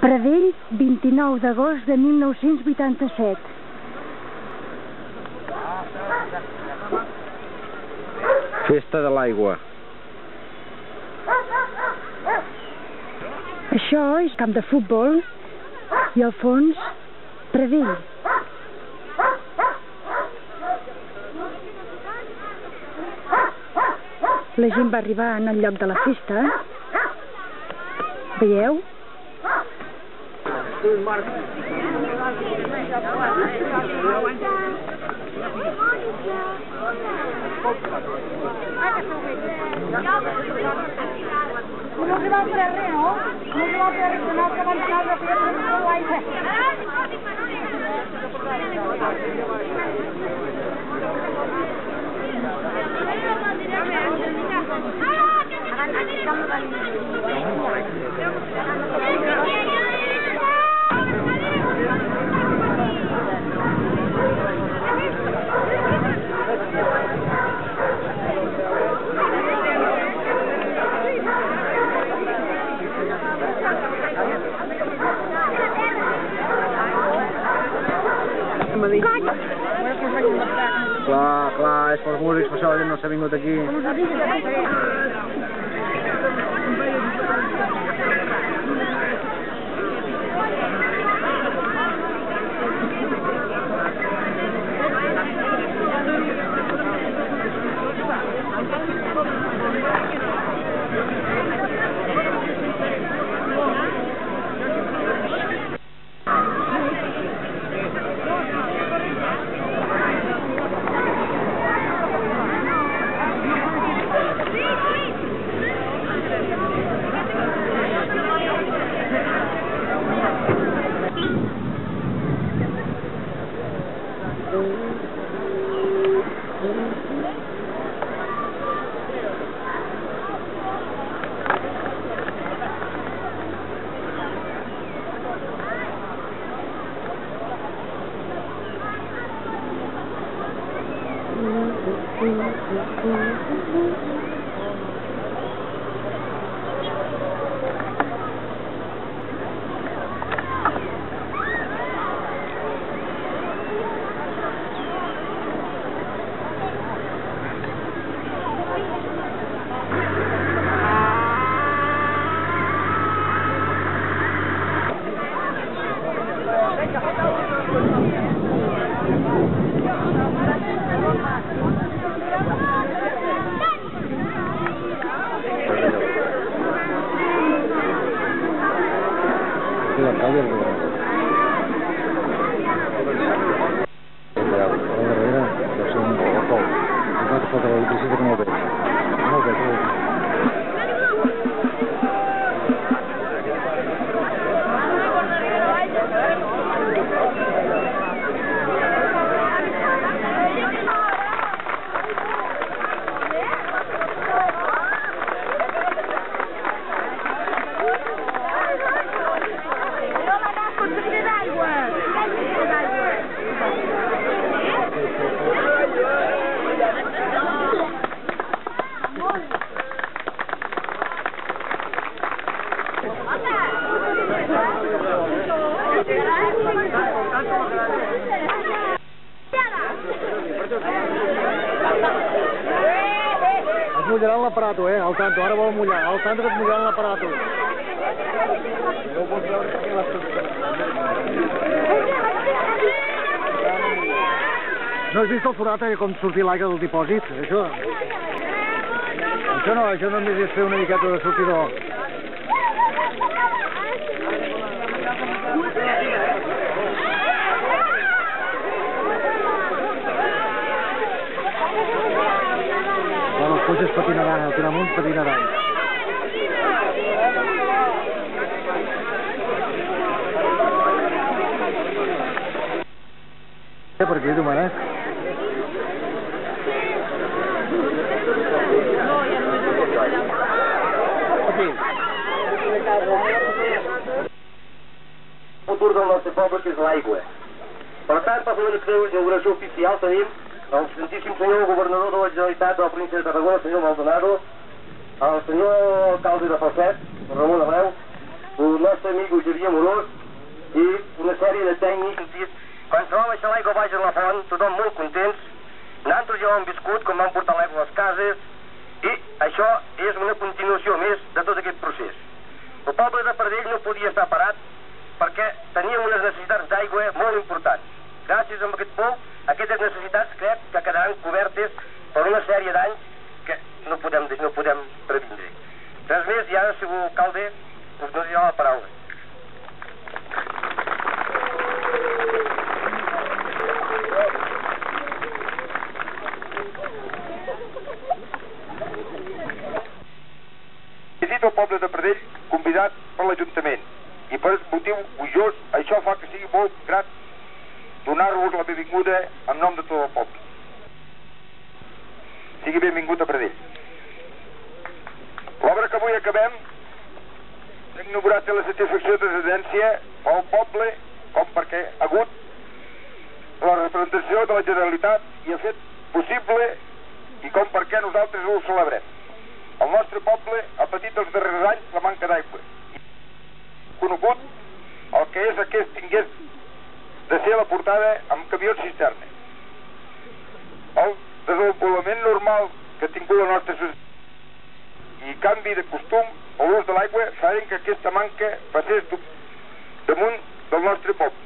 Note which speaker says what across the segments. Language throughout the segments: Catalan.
Speaker 1: Pradell, 29 d'agost de 1987.
Speaker 2: Festa de l'aigua.
Speaker 1: Això és camp de futbol i al fons, Pradell. La gent va arribar en el lloc de la festa. Veieu?
Speaker 3: No se va a fer res, no? No se va a fer res, que no se va a fer l'aigua.
Speaker 2: Clar, és pels músics, per això la gent no s'ha vingut aquí. Es mullaran l'aparato, al tanto, ara vol mullar, al tanto es mullaran l'aparato. No has vist el forat com sortir l'aigua del dipòsit? Això només és fer una miqueta de sortidor. Bueno, els cotxes patinaran, el tiramunt patinaran. Per aquí, Domènec? Aquí.
Speaker 4: El futur del nostre poble, que és l'aigua. Per tant, per fer una inauguració oficial tenim el Santíssim Senyor Governador de la Generalitat de la província de Tarragona, el senyor Maldonado, el senyor alcalde de Falset, Ramon Abreu, el nostre amic Xavier Morós i una sèrie de tècnics. Quan se va baixar l'aigua baix a la font, tothom molt contents. Nosaltres ja ho hem viscut, com vam portar l'aigua a les cases, i això és una continuació més de tot aquest procés. El poble de Pradell no podia estar parat perquè teníem unes necessitats d'aigua molt importants. Gràcies a aquest pou, aquestes necessitats crec que quedaran cobertes per una sèrie d'anys que no podem previndre. Res més, i ara, si alcalde, us donaré la paraula.
Speaker 5: Visita el poble de Pradell convidat per l'Ajuntament i per motiu gojós això fa que sigui molt grat donar-vos la benvinguda en nom de tot el poble. Sigui benvingut a Pradell. L'obra que avui acabem l'hem inaugurat a la satisfacció de residència pel poble com perquè ha hagut la representació de la Generalitat i ha fet possible i com perquè nosaltres ho celebrem. El nostre poble ha patit els darrers anys la manca d'aigua i conegut el que és que tingués de ser la portada amb camions cisterna. El desenvolupament normal que ha tingut la nostra societat i canvi de costum a l'ús de l'aigua feien que aquesta manca passés damunt del nostre poble.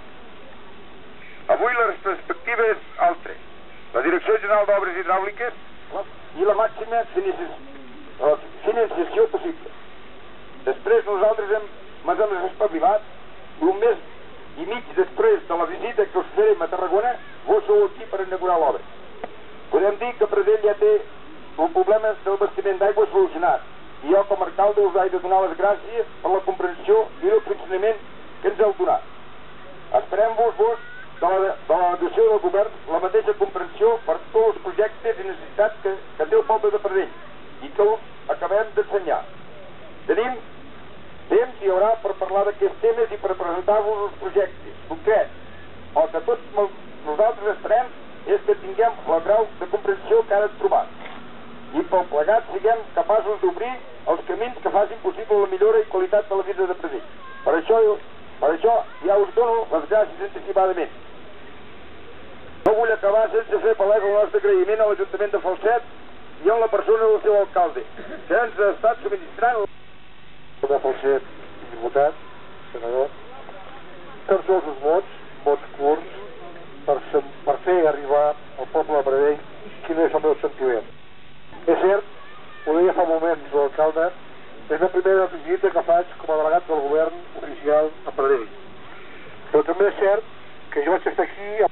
Speaker 5: Avui la perspectiva és altra. La Direcció General d'Obres Hidràuliques i la màxima financiació possible. Després nosaltres ens hem espavilat i un mes i mig després de la visita que us farem a Tarragona vos sou aquí per inaugurar l'obra. Podem dir que Pradell ja té el problema del abastiment d'aigua solucionat i jo com a alcalde us he de donar les gràcies per la comprensió i el funcionament que ens heu donat. Esperem-vos de la noció del govern la mateixa comprensió per tots els projectes i necessitats que té el poble de Pradell i que us acabem d'ensenyar. Tenim temps hi haurà per parlar d'aquests temes i per presentar-vos els projectes concrets. El que tots nosaltres esperem és que tinguem la grau de comprensió que ara hem trobat i pel plegat siguem capaços d'obrir els camins que facin possible la millora i qualitat de la vida de Pradell. Per això ja us dono les gràcies anticipadament. No vull acabar sense fer palès el nostre agraïment a l'Ajuntament de Falset i en la persona del seu alcalde, que ens ha estat subministrant de Falset, diputat, senador, tots els vots curts, per fer arribar al poble de Pradell quin és el meu sentiment. És cert, ho deia fa moments l'alcalde, és la primera visita que faig com a delegat del govern oficial a Pradell. Però també és cert que jo vaig estar aquí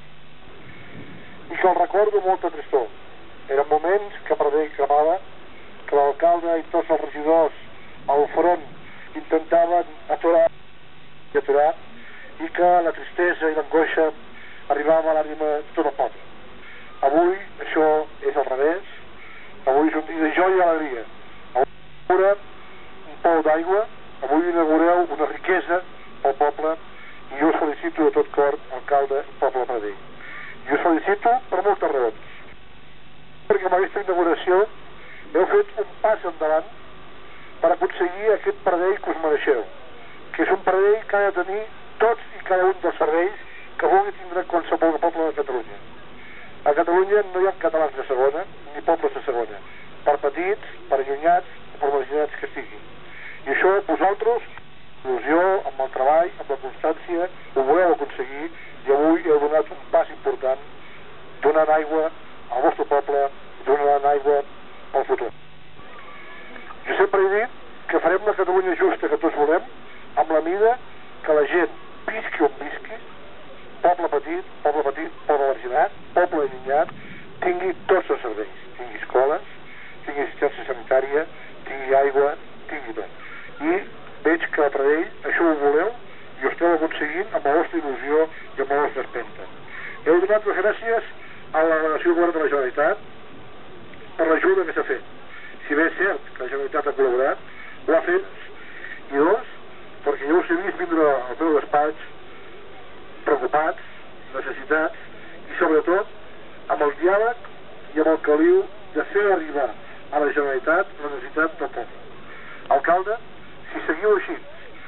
Speaker 5: i que el recordo amb molta tristor. Eren moments que Pradell cremava, que l'alcalde i tots els regidors al front intentaven aturar i que la tristesa i l'angoixa arribava a l'ànima de tot el poble. Avui això és al revés. Avui és un dia de joia i alegria. Avui inaugura un pou d'aigua, avui inaugureu una riquesa pel poble i jo us felicito de tot cor, alcalde i poble de Pradell. I us felicito per moltes raons. Perquè amb aquesta inauguració heu fet un pas endavant per aconseguir aquest Pradell que us mereixeu, que és un Pradell que ha de tenir tots i cada un dels serveis que vulgui tindre qualsevol poble de Catalunya. A Catalunya no hi ha catalans de segona ni pobles de segona, per petits, per allunyats o per marginats que estiguin. I això vosaltres, il·lusió, amb el treball, amb la constància, ho voleu aconseguir i avui heu donat un pas important donant aigua al vostre poble i donant aigua al futur. Jo sempre he dit que farem la Catalunya justa que tots volem amb la mida que la gent visqui on visqui, poble petit, poble marginat, poble allunyat, tingui tots els serveis, tingui escoles, tingui assistència sanitària, tingui aigua, tingui tot. I veig que a Pradell això ho voleu i ho esteu aconseguint amb la vostra il·lusió i amb la vostra espenta. Heu donat les gràcies a la delegació del govern de la Generalitat per l'ajuda que s'ha fet. Si bé és cert que la Generalitat ha col·laborat, ho ha fet, i dos, perquè jo us he vist vindre al meu despatx preocupats, necessitats i sobretot amb el diàleg i amb el caliu de fer arribar a la Generalitat la necessitat del poble. Alcalde, si seguiu així, si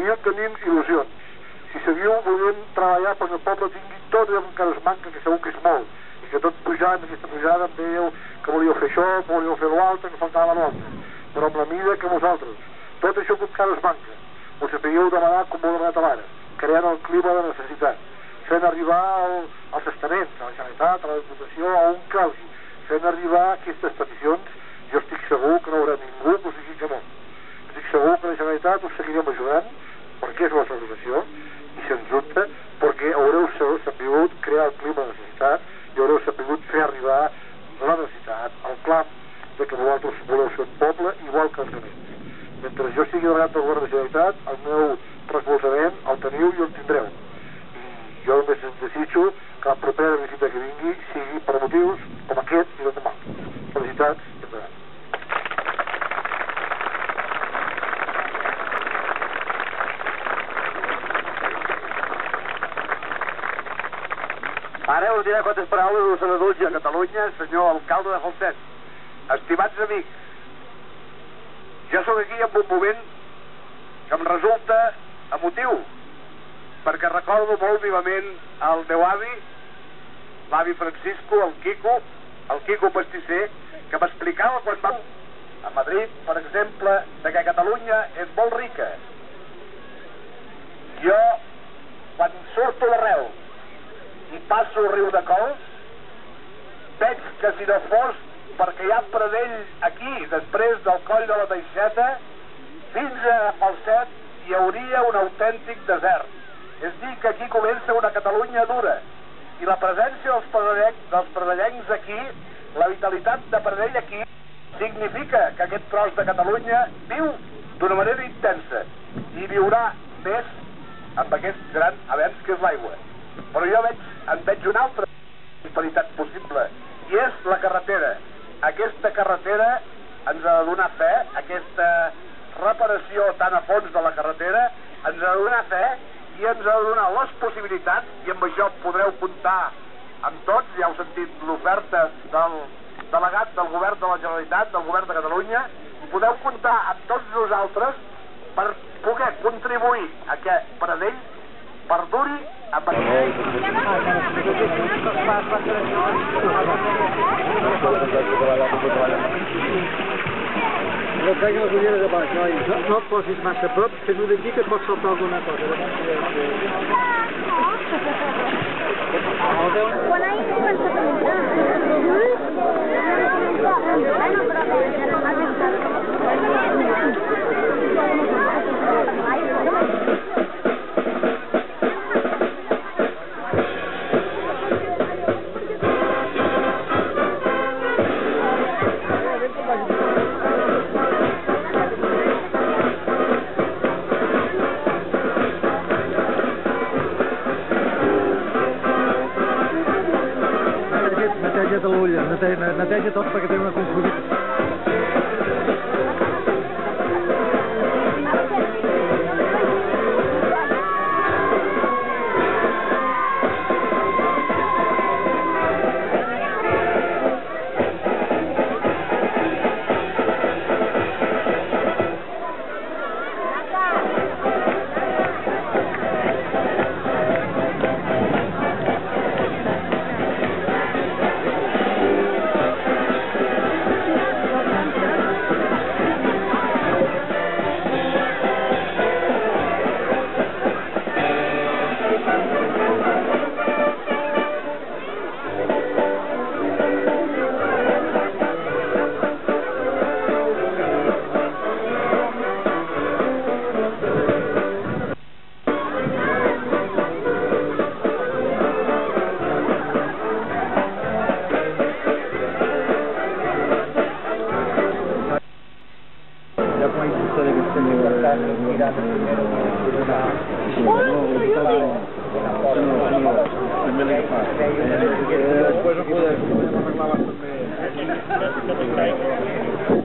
Speaker 2: seguiu tenint il·lusions, si seguiu volent treballar perquè el poble tingui tot allò que encara es manca, que segur que és molt, i que tot pujant, aquesta pujada, em dèieu que volíeu fer això, que volíeu fer l'altre, que faltava l'altre, però amb la mida que vosaltres, tot això que encara es manca, ho sapigueu demanar com ho heu demanat ara, creant el clima de necessitat, fent arribar als estaments, a la Generalitat, a la Diputació, a on calgui, fent arribar aquestes peticions. Jo estic segur que no hi haurà ningú que us digui que no. Estic segur que la Generalitat us seguirem ajudant, perquè és la vostra obligació, i sens dubte, perquè haureu sabut crear el clima de necessitat i haureu sabut fer arribar la necessitat, el clam de que vosaltres voleu ser un poble igual que els altres. Mentre jo sigui delegat del govern de la Generalitat, el meu recolzament el teniu i el tindreu. I jo només desitjo que la propera visita que vingui sigui per motius com aquest i no com altres. Felicitats i endavant.
Speaker 5: Ara us diré quantes paraules del senador de Catalunya, senyor alcalde de Falset. Estimats amics, jo sóc aquí en un moment que em resulta emotiu, perquè recordo molt vivament el meu avi, l'avi Francisco, el Quico Pastisser, que m'explicava quan va a Madrid, per exemple, de que Catalunya és molt rica. Jo, quan surto d'arreu i passo el riu de Cols, veig que si no fos perquè hi ha Pradell aquí, després del coll de la Teixeta, fins a Falset hi hauria un autèntic desert. És dir, que aquí comença una Catalunya dura, i la presència dels pradellencs aquí, la vitalitat de Pradell aquí, significa que aquest tros de Catalunya viu d'una manera intensa, i viurà més amb aquest gran avenç que és l'aigua. Però jo en veig una altra prosperitat possible, i és la carretera. Aquesta carretera ens ha de donar fe, aquesta reparació tan a fons de la carretera ens ha de donar fe i ens ha de donar les possibilitats, i amb això podreu comptar amb tots. Ja heu sentit l'oferta del delegat del govern de la Generalitat, del govern de Catalunya, i podeu comptar amb tots nosaltres per poder contribuir a que Pradell perduri amb
Speaker 2: No treguin les ulleres de baix, noi. No et posis massa a prop, fes-ho d'aquí que et pot saltar alguna cosa.
Speaker 3: Quan ahir comença a
Speaker 2: Neteja't l'ulla, neteja tot perquè té una confusió. Después no podemos arreglar bastante.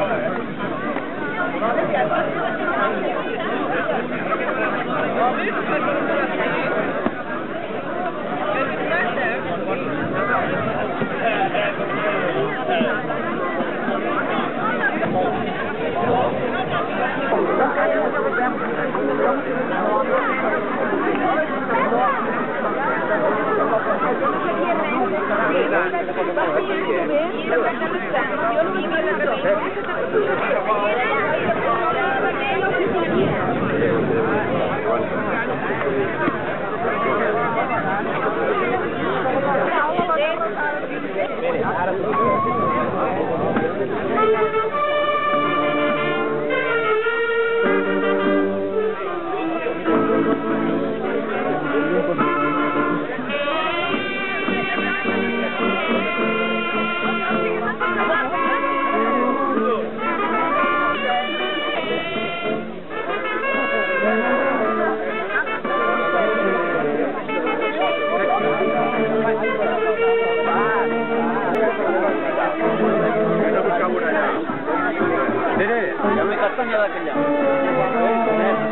Speaker 3: Thank you.
Speaker 4: de callar.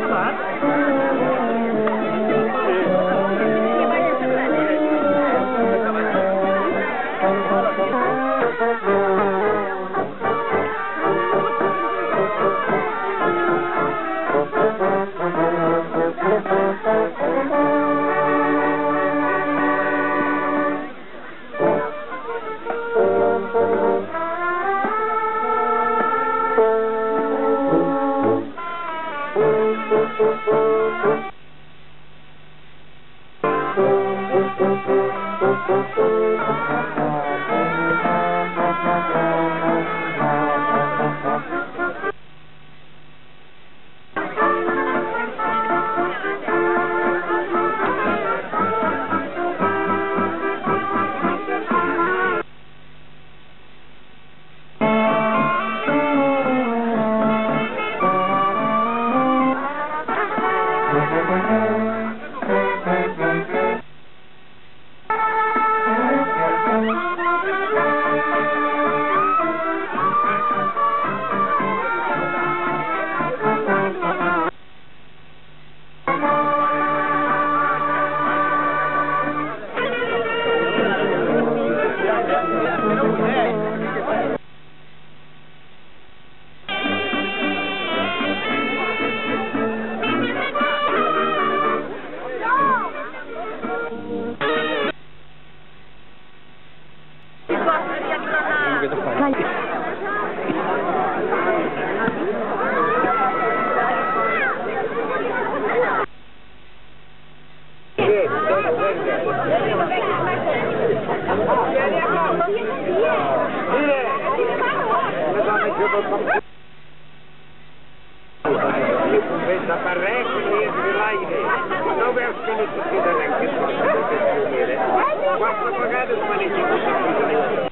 Speaker 5: Pensa per res i és de l'aire. No veus que no t'hi quedaran que coses d'aquesta manera? 4 vegades m'han equivocat.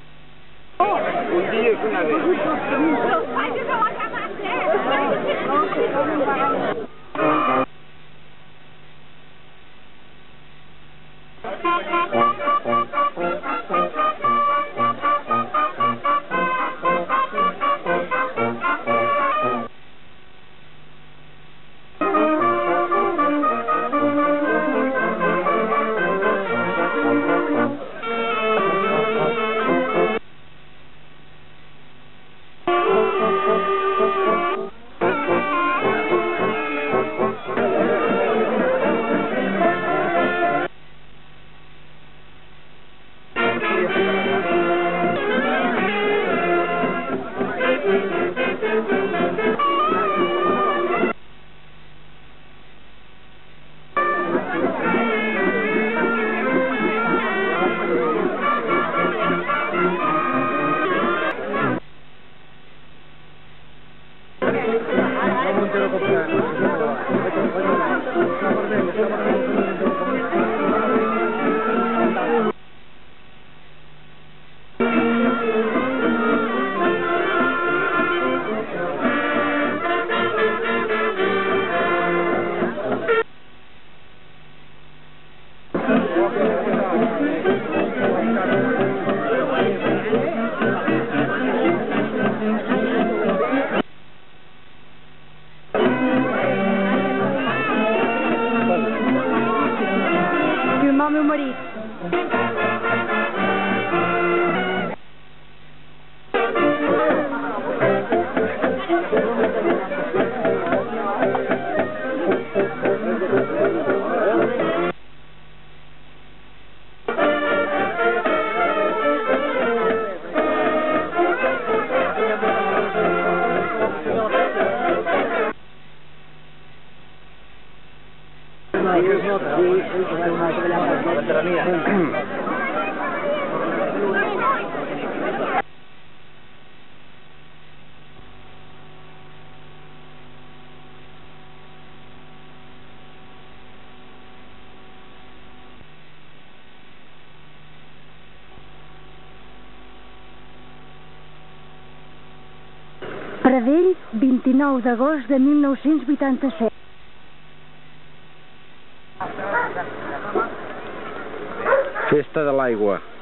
Speaker 5: Un dia és una vez.
Speaker 1: Filmar o meu marido. Pradell, 29 d'agost de 1987.
Speaker 5: Festa de l'aigua.